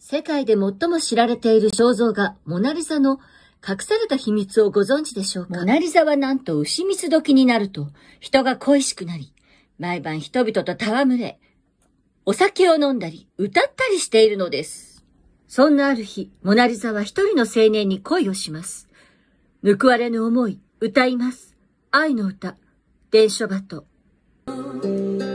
世界で最も知られている肖像画、モナリザの隠された秘密をご存知でしょうか。モナリザはなんと牛蜜時になると人が恋しくなり、毎晩人々と戯れ、お酒を飲んだり歌ったりしているのです。そんなある日、モナリザは一人の青年に恋をします。報われぬ思い、歌います。愛の歌、伝書鳩。